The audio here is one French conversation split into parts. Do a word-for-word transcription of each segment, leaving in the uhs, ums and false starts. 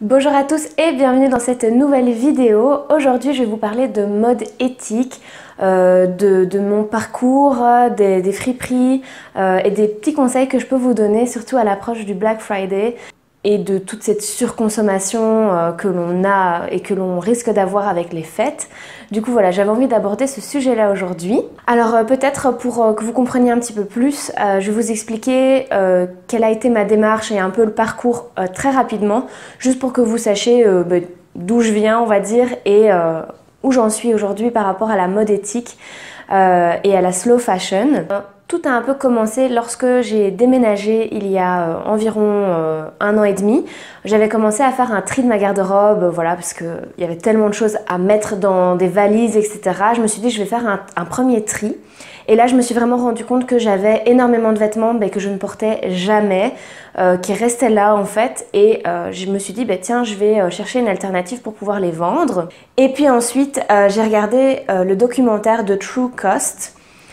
Bonjour à tous et bienvenue dans cette nouvelle vidéo. Aujourd'hui je vais vous parler de mode éthique, euh, de, de mon parcours, des, des friperies euh, et des petits conseils que je peux vous donner, surtout à l'approche du Black Friday et de toute cette surconsommation euh, que l'on a et que l'on risque d'avoir avec les fêtes. Du coup voilà, j'avais envie d'aborder ce sujet-là aujourd'hui. Alors euh, peut-être pour euh, que vous compreniez un petit peu plus, euh, je vais vous expliquer euh, quelle a été ma démarche et un peu le parcours euh, très rapidement, juste pour que vous sachiez euh, bah, d'où je viens, on va dire, et euh, où j'en suis aujourd'hui par rapport à la mode éthique euh, et à la slow fashion. Tout a un peu commencé lorsque j'ai déménagé il y a euh, environ euh, un an et demi. J'avais commencé à faire un tri de ma garde-robe, euh, voilà, parce qu'il y avait tellement de choses à mettre dans des valises, et cetera. Je me suis dit, je vais faire un, un premier tri. Et là, je me suis vraiment rendu compte que j'avais énormément de vêtements bah, que je ne portais jamais, euh, qui restaient là en fait. Et euh, je me suis dit, bah, tiens, je vais euh, chercher une alternative pour pouvoir les vendre. Et puis ensuite, euh, j'ai regardé euh, le documentaire de True Cost.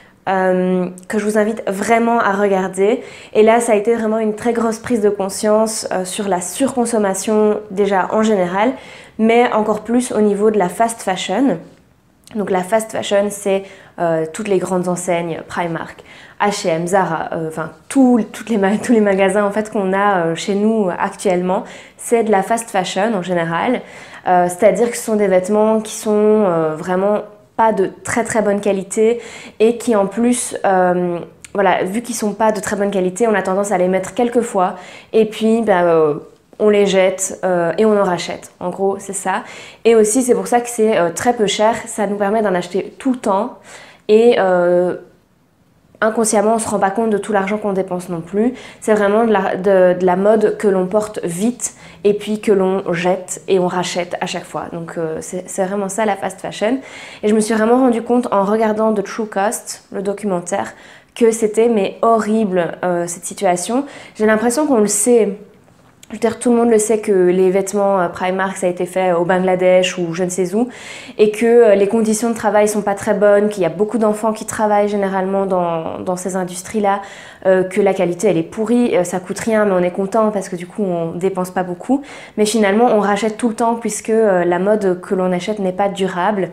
Euh, que je vous invite vraiment à regarder. Et là, ça a été vraiment une très grosse prise de conscience euh, sur la surconsommation déjà en général, mais encore plus au niveau de la fast fashion. Donc la fast fashion, c'est euh, toutes les grandes enseignes, Primark, H et M, Zara, euh, enfin tout, toutes les tous les magasins en fait qu'on a euh, chez nous actuellement, c'est de la fast fashion en général. Euh, C'est-à-dire que ce sont des vêtements qui sont euh, vraiment pas de très très bonne qualité et qui en plus, euh, voilà, vu qu'ils sont pas de très bonne qualité, on a tendance à les mettre quelques fois et puis bah, euh, on les jette euh, et on en rachète. En gros, c'est ça. Et aussi, c'est pour ça que c'est euh, très peu cher. Ça nous permet d'en acheter tout le temps et euh, inconsciemment, on se rend pas compte de tout l'argent qu'on dépense non plus. C'est vraiment de la, de, de la mode que l'on porte vite et puis que l'on jette et on rachète à chaque fois. Donc euh, c'est vraiment ça la fast fashion. Et je me suis vraiment rendu compte en regardant The True Cost, le documentaire, que c'était mais horrible euh, cette situation. J'ai l'impression qu'on le sait. Je veux dire, tout le monde le sait que les vêtements Primark, ça a été fait au Bangladesh ou je ne sais où, et que les conditions de travail sont pas très bonnes, qu'il y a beaucoup d'enfants qui travaillent généralement dans, dans ces industries-là, euh, que la qualité elle est pourrie, euh, ça coûte rien, mais on est content parce que du coup on dépense pas beaucoup. Mais finalement, on rachète tout le temps puisque euh, la mode que l'on achète n'est pas durable.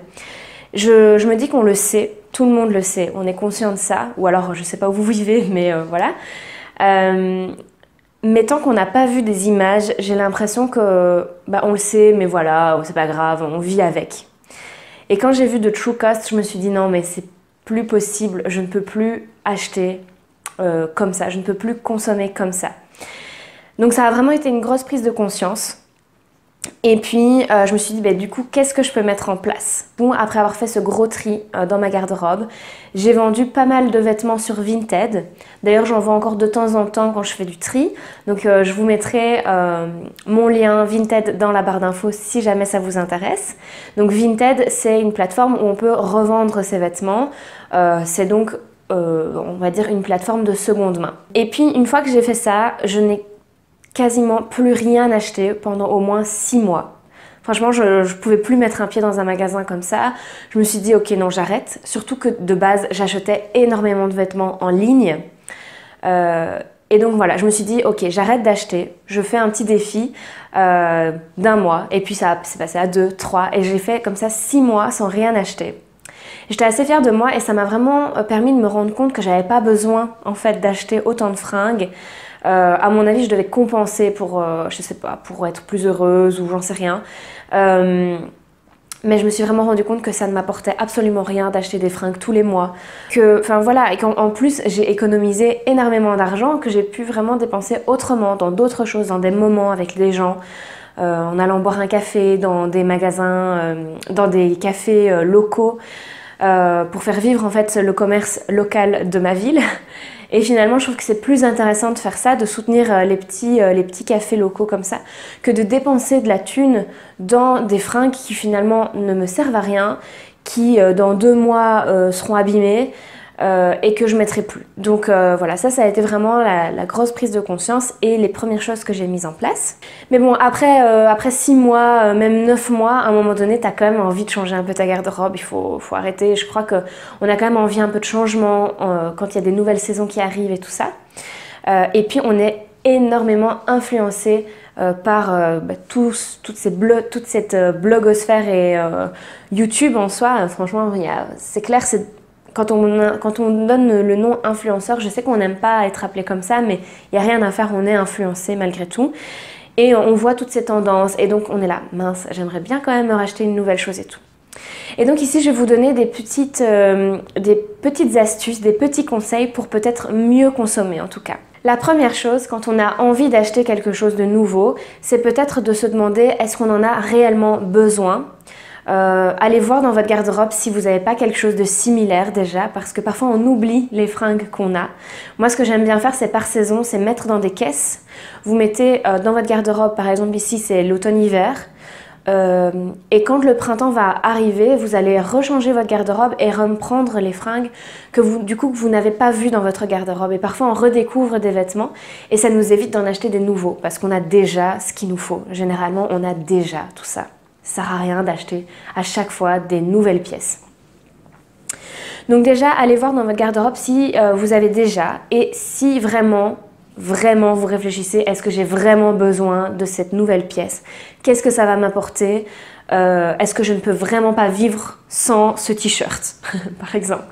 Je, je me dis qu'on le sait, tout le monde le sait, on est conscient de ça, ou alors je sais pas où vous vivez, mais euh, voilà. Euh, Mais tant qu'on n'a pas vu des images, j'ai l'impression que bah, on le sait, mais voilà, c'est pas grave, on vit avec. Et quand j'ai vu de True Cost, je me suis dit non, mais c'est plus possible, je ne peux plus acheter euh, comme ça, je ne peux plus consommer comme ça. Donc ça a vraiment été une grosse prise de conscience. Et puis euh, je me suis dit bah, du coup qu'est-ce que je peux mettre en place. Bon, après avoir fait ce gros tri euh, dans ma garde-robe, j'ai vendu pas mal de vêtements sur Vinted. D'ailleurs j'en vends encore de temps en temps quand je fais du tri. Donc euh, je vous mettrai euh, mon lien Vinted dans la barre d'infos si jamais ça vous intéresse. Donc Vinted, c'est une plateforme où on peut revendre ses vêtements. Euh, c'est donc euh, on va dire une plateforme de seconde main. Et puis une fois que j'ai fait ça, je n'ai quasiment plus rien acheté pendant au moins six mois. Franchement, je ne pouvais plus mettre un pied dans un magasin comme ça. Je me suis dit, ok, non, j'arrête. Surtout que de base, j'achetais énormément de vêtements en ligne. Euh, et donc voilà, je me suis dit, ok, j'arrête d'acheter. Je fais un petit défi euh, d'un mois. Et puis ça s'est passé à deux, trois. Et j'ai fait comme ça six mois sans rien acheter. J'étais assez fière de moi et ça m'a vraiment permis de me rendre compte que j'avais pas besoin en fait d'acheter autant de fringues. Euh, à mon avis, je devais compenser pour, euh, je sais pas, pour être plus heureuse ou j'en sais rien. Euh, mais je me suis vraiment rendu compte que ça ne m'apportait absolument rien d'acheter des fringues tous les mois. Que, enfin voilà, et qu'en en plus, j'ai économisé énormément d'argent que j'ai pu vraiment dépenser autrement, dans d'autres choses, dans des moments avec des gens. Euh, en allant boire un café dans des magasins, euh, dans des cafés euh, locaux. Euh, pour faire vivre en fait le commerce local de ma ville. Et finalement, je trouve que c'est plus intéressant de faire ça, de soutenir euh, les, petits, euh, les petits cafés locaux comme ça, que de dépenser de la thune dans des fringues qui finalement ne me servent à rien, qui euh, dans deux mois euh, seront abîmées euh, et que je ne mettrai plus. Donc euh, voilà, ça, ça a été vraiment la, la grosse prise de conscience et les premières choses que j'ai mises en place. Mais bon, après, euh, après six mois, euh, même neuf mois, à un moment donné, tu as quand même envie de changer un peu ta garde-robe, il faut, faut arrêter. Je crois qu'on a quand même envie un peu de changement euh, quand il y a des nouvelles saisons qui arrivent et tout ça. Euh, et puis, on est énormément influencé euh, par euh, bah, tous, toutes ces toute cette euh, blogosphère et euh, YouTube en soi. Franchement, c'est clair, c'est Quand on, quand on donne le nom influenceur, je sais qu'on n'aime pas être appelé comme ça, mais il n'y a rien à faire, on est influencé malgré tout. Et on voit toutes ces tendances, et donc on est là, mince, j'aimerais bien quand même me racheter une nouvelle chose et tout. Et donc ici, je vais vous donner des petites, euh, des petites astuces, des petits conseils pour peut-être mieux consommer en tout cas. La première chose, quand on a envie d'acheter quelque chose de nouveau, c'est peut-être de se demander est-ce qu'on en a réellement besoin ? Euh, allez voir dans votre garde-robe si vous n'avez pas quelque chose de similaire déjà, parce que parfois on oublie les fringues qu'on a. Moi, ce que j'aime bien faire, c'est par saison, c'est mettre dans des caisses. Vous mettez euh, dans votre garde-robe, par exemple ici c'est l'automne-hiver, euh, et quand le printemps va arriver, vous allez rechanger votre garde-robe et reprendre les fringues que vous, du coup, que vous n'avez pas vues dans votre garde-robe. Et parfois on redécouvre des vêtements et ça nous évite d'en acheter des nouveaux, parce qu'on a déjà ce qu'il nous faut. Généralement, on a déjà tout ça. Ça sert à rien d'acheter à chaque fois des nouvelles pièces. Donc déjà, allez voir dans votre garde-robe si euh, vous avez déjà et si vraiment, vraiment vous réfléchissez, est-ce que j'ai vraiment besoin de cette nouvelle pièce? Qu'est-ce que ça va m'apporter? euh, Est-ce que je ne peux vraiment pas vivre sans ce t-shirt, par exemple?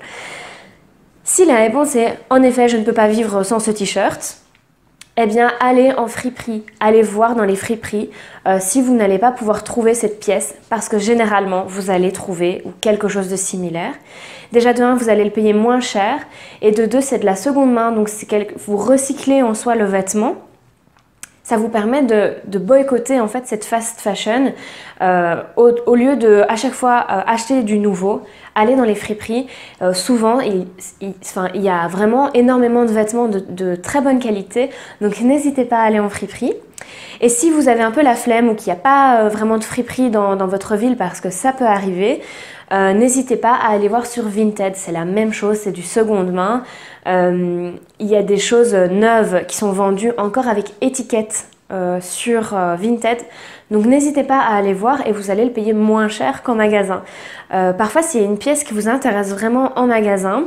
Si la réponse est en effet, je ne peux pas vivre sans ce t-shirt, eh bien, allez en friperie, allez voir dans les friperies euh, si vous n'allez pas pouvoir trouver cette pièce, parce que généralement, vous allez trouver quelque chose de similaire. Déjà, de un, vous allez le payer moins cher, et de deux, c'est de la seconde main, donc quelque... vous recyclez en soi le vêtement. Ça vous permet de, de boycotter en fait cette fast fashion euh, au, au lieu de à chaque fois euh, acheter du nouveau, aller dans les friperies. Euh, souvent, il, il, enfin, il y a vraiment énormément de vêtements de, de très bonne qualité, donc n'hésitez pas à aller en friperie. Et si vous avez un peu la flemme ou qu'il n'y a pas euh, vraiment de friperie dans, dans votre ville, parce que ça peut arriver, euh, n'hésitez pas à aller voir sur Vinted, c'est la même chose, c'est du seconde main. Euh, il y a des choses neuves qui sont vendues encore avec étiquette euh, sur euh, Vinted, donc n'hésitez pas à aller voir et vous allez le payer moins cher qu'en magasin. Euh, parfois, s'il y a une pièce qui vous intéresse vraiment en magasin,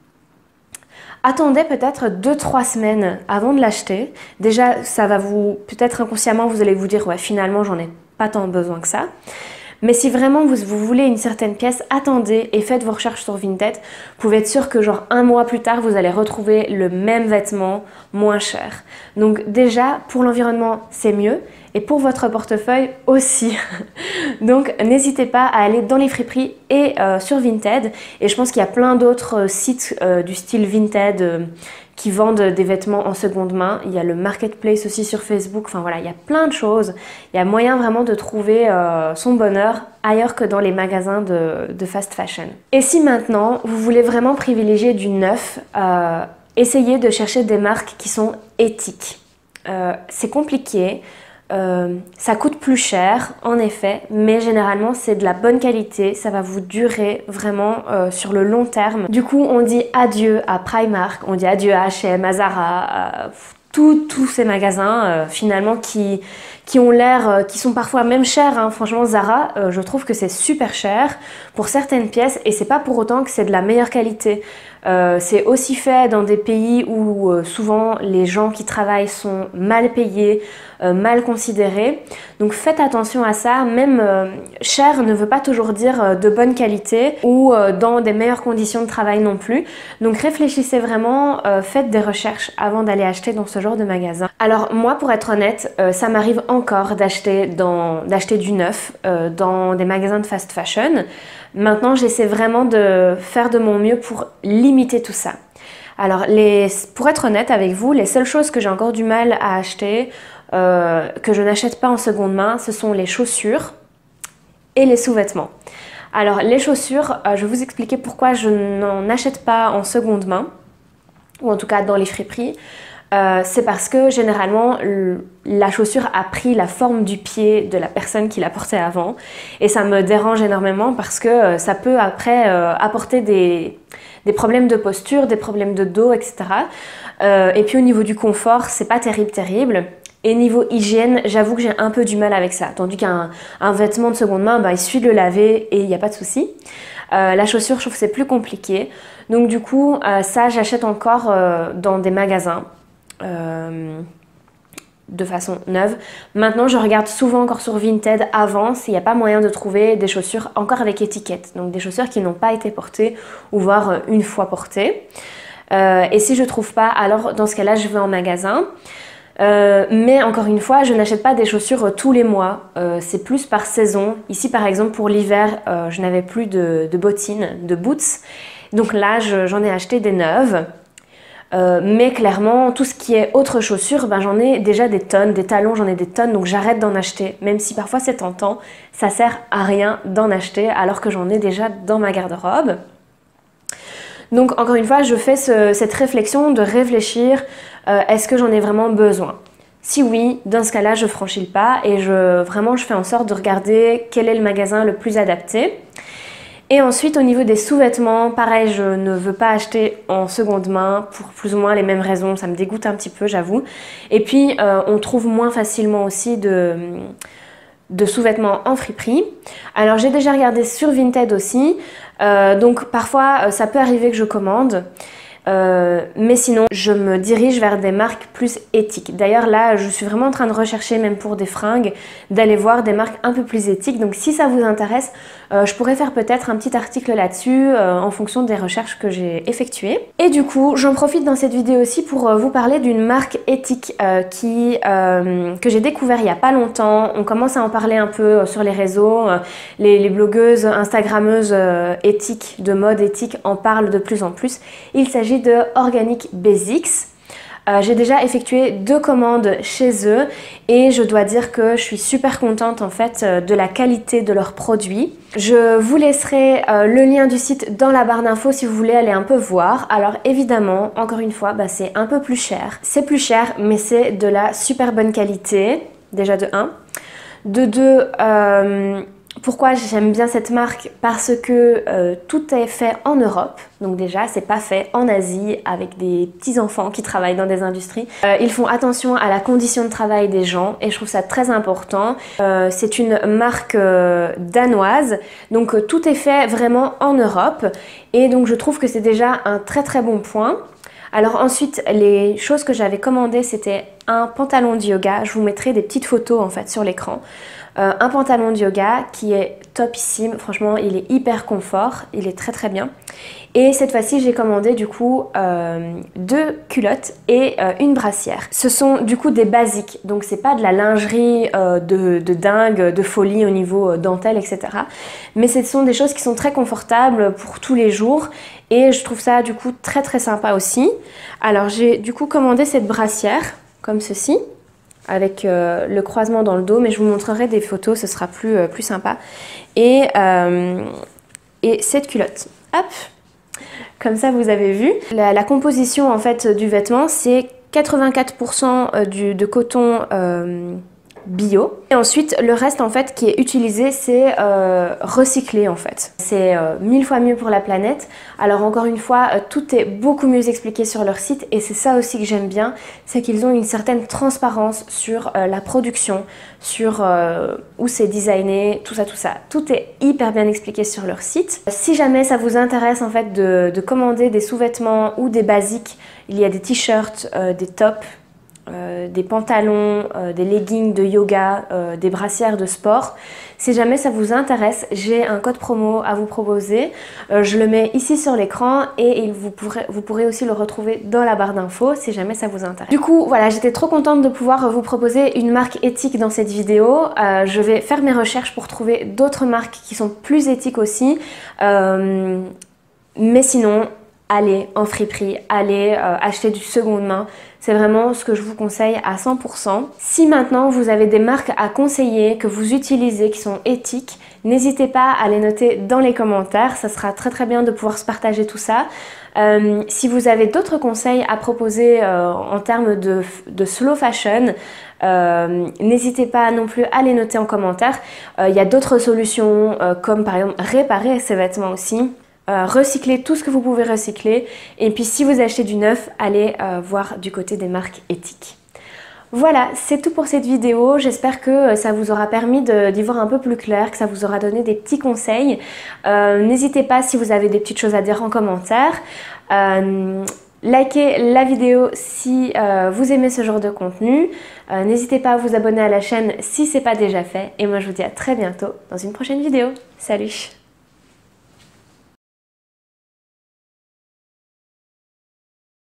attendez peut-être deux trois semaines avant de l'acheter. Déjà, ça va vous, peut-être inconsciemment, vous allez vous dire ouais, finalement, j'en ai pas tant besoin que ça. Mais si vraiment vous, vous voulez une certaine pièce, attendez et faites vos recherches sur Vinted. Vous pouvez être sûr que genre un mois plus tard, vous allez retrouver le même vêtement moins cher. Donc déjà, pour l'environnement, c'est mieux. Et pour votre portefeuille aussi. Donc n'hésitez pas à aller dans les friperies et euh, sur Vinted. Et je pense qu'il y a plein d'autres euh, sites euh, du style Vinted euh, qui vendent des vêtements en seconde main. Il y a le marketplace aussi sur Facebook. Enfin voilà, il y a plein de choses. Il y a moyen vraiment de trouver euh, son bonheur ailleurs que dans les magasins de, de fast fashion. Et si maintenant vous voulez vraiment privilégier du neuf, euh, essayez de chercher des marques qui sont éthiques. Euh, c'est compliqué. Euh, ça coûte plus cher en effet, mais généralement c'est de la bonne qualité, ça va vous durer vraiment euh, sur le long terme. Du coup on dit adieu à Primark, on dit adieu à H et M, à Zara, à tous ces magasins euh, finalement qui, qui ont l'air, euh, qui sont parfois même chers, hein. Franchement Zara, euh, je trouve que c'est super cher pour certaines pièces et c'est pas pour autant que c'est de la meilleure qualité. Euh, c'est aussi fait dans des pays où euh, souvent les gens qui travaillent sont mal payés, euh, mal considérés. Donc faites attention à ça, même euh, cher ne veut pas toujours dire euh, de bonne qualité ou euh, dans des meilleures conditions de travail non plus. Donc réfléchissez vraiment, euh, faites des recherches avant d'aller acheter dans ce genre de magasin. Alors moi pour être honnête, euh, ça m'arrive encore d'acheter dans, d'acheter du neuf euh, dans des magasins de fast fashion. Maintenant, j'essaie vraiment de faire de mon mieux pour limiter tout ça. Alors, les, pour être honnête avec vous, les seules choses que j'ai encore du mal à acheter, euh, que je n'achète pas en seconde main, ce sont les chaussures et les sous-vêtements. Alors, les chaussures, euh, je vais vous expliquer pourquoi je n'en achète pas en seconde main, ou en tout cas dans les friperies. Euh, c'est parce que généralement la chaussure a pris la forme du pied de la personne qui l'a portée avant et ça me dérange énormément parce que euh, ça peut après euh, apporter des, des problèmes de posture, des problèmes de dos, et cetera. Euh, et puis au niveau du confort, c'est pas terrible terrible. Et niveau hygiène, j'avoue que j'ai un peu du mal avec ça. Tandis qu'un un vêtement de seconde main, bah, il suffit de le laver et il n'y a pas de souci. Euh, la chaussure, je trouve que c'est plus compliqué. Donc du coup, euh, ça j'achète encore euh, dans des magasins. Euh, de façon neuve. Maintenant, je regarde souvent encore sur Vinted avant s'il n'y a pas moyen de trouver des chaussures encore avec étiquette. Donc des chaussures qui n'ont pas été portées ou voire une fois portées. Euh, et si je trouve pas, alors dans ce cas-là, je vais en magasin. Euh, mais encore une fois, je n'achète pas des chaussures tous les mois. Euh, c'est plus par saison. Ici, par exemple, pour l'hiver, euh, je n'avais plus de, de bottines, de boots. Donc là, j'en ai acheté des neuves. Euh, mais clairement, tout ce qui est autre chaussure, ben, j'en ai déjà des tonnes, des talons, j'en ai des tonnes, donc j'arrête d'en acheter. Même si parfois c'est tentant, ça sert à rien d'en acheter alors que j'en ai déjà dans ma garde-robe. Donc encore une fois, je fais ce, cette réflexion de réfléchir, euh, est-ce que j'en ai vraiment besoin? Si oui, dans ce cas-là, je franchis le pas et je, vraiment je fais en sorte de regarder quel est le magasin le plus adapté. Et ensuite, au niveau des sous-vêtements, pareil, je ne veux pas acheter en seconde main pour plus ou moins les mêmes raisons. Ça me dégoûte un petit peu, j'avoue. Et puis, euh, on trouve moins facilement aussi de, de sous-vêtements en friperie. Alors, j'ai déjà regardé sur Vinted aussi. Euh, donc, parfois, ça peut arriver que je commande. Euh, mais sinon, je me dirige vers des marques plus éthiques. D'ailleurs, là, je suis vraiment en train de rechercher, même pour des fringues, d'aller voir des marques un peu plus éthiques. Donc, si ça vous intéresse, euh, je pourrais faire peut-être un petit article là-dessus euh, en fonction des recherches que j'ai effectuées. Et du coup, j'en profite dans cette vidéo aussi pour euh, vous parler d'une marque éthique euh, qui, euh, que j'ai découvert il n'y a pas longtemps. On commence à en parler un peu euh, sur les réseaux. Euh, les, les blogueuses, instagrammeuses euh, éthiques, de mode éthique en parlent de plus en plus. Il s'agit de Organic Basics. Euh, j'ai déjà effectué deux commandes chez eux et je dois dire que je suis super contente en fait de la qualité de leurs produits. Je vous laisserai euh, le lien du site dans la barre d'infos si vous voulez aller un peu voir. Alors évidemment, encore une fois, bah, c'est un peu plus cher. C'est plus cher, mais c'est de la super bonne qualité, déjà de un. De deux, euh, pourquoi j'aime bien cette marque? Parce que euh, tout est fait en Europe. Donc déjà, c'est pas fait en Asie avec des petits enfants qui travaillent dans des industries. Euh, ils font attention à la condition de travail des gens et je trouve ça très important. Euh, c'est une marque euh, danoise, donc euh, tout est fait vraiment en Europe et donc je trouve que c'est déjà un très très bon point. Alors ensuite, les choses que j'avais commandées, c'était un pantalon de yoga. Je vous mettrai des petites photos en fait sur l'écran. Euh, un pantalon de yoga qui est topissime, franchement il est hyper confort, il est très très bien. Et cette fois-ci j'ai commandé du coup euh, deux culottes et euh, une brassière. Ce sont du coup des basiques, donc c'est pas de la lingerie euh, de, de dingue, de folie au niveau euh, dentelle, et cetera. Mais ce sont des choses qui sont très confortables pour tous les jours et je trouve ça du coup très très sympa aussi. Alors j'ai du coup commandé cette brassière comme ceci, avec euh, le croisement dans le dos, mais je vous montrerai des photos, ce sera plus, euh, plus sympa. Et, euh, et cette culotte, hop, comme ça vous avez vu. La, la composition en fait du vêtement, c'est quatre-vingt-quatre pour cent du, de coton euh, bio. Et ensuite, le reste en fait qui est utilisé, c'est euh, recyclé en fait. C'est euh, mille fois mieux pour la planète. Alors encore une fois, euh, tout est beaucoup mieux expliqué sur leur site et c'est ça aussi que j'aime bien, c'est qu'ils ont une certaine transparence sur euh, la production, sur euh, où c'est designé, tout ça, tout ça. Tout est hyper bien expliqué sur leur site. Si jamais ça vous intéresse en fait de, de commander des sous-vêtements ou des basiques, il y a des t-shirts, euh, des tops, Euh, des pantalons, euh, des leggings de yoga, euh, des brassières de sport. Si jamais ça vous intéresse, j'ai un code promo à vous proposer. Euh, je le mets ici sur l'écran et il, vous, pourrez, vous pourrez aussi le retrouver dans la barre d'infos si jamais ça vous intéresse. Du coup, voilà, j'étais trop contente de pouvoir vous proposer une marque éthique dans cette vidéo. Euh, je vais faire mes recherches pour trouver d'autres marques qui sont plus éthiques aussi. Euh, mais sinon, allez en friperie, allez euh, acheter du seconde main. C'est vraiment ce que je vous conseille à cent pour cent. Si maintenant vous avez des marques à conseiller, que vous utilisez, qui sont éthiques, n'hésitez pas à les noter dans les commentaires. Ça sera très très bien de pouvoir se partager tout ça. Euh, si vous avez d'autres conseils à proposer euh, en termes de, de slow fashion, euh, n'hésitez pas non plus à les noter en commentaire. Il euh, y a d'autres solutions euh, comme par exemple réparer ces vêtements aussi. Euh, recycler tout ce que vous pouvez recycler et puis si vous achetez du neuf, allez euh, voir du côté des marques éthiques. Voilà, c'est tout pour cette vidéo. J'espère que ça vous aura permis d'y voir un peu plus clair, que ça vous aura donné des petits conseils. Euh, N'hésitez pas si vous avez des petites choses à dire en commentaire. Euh, likez la vidéo si euh, vous aimez ce genre de contenu. Euh, N'hésitez pas à vous abonner à la chaîne si ce n'est pas déjà fait. Et moi je vous dis à très bientôt dans une prochaine vidéo. Salut!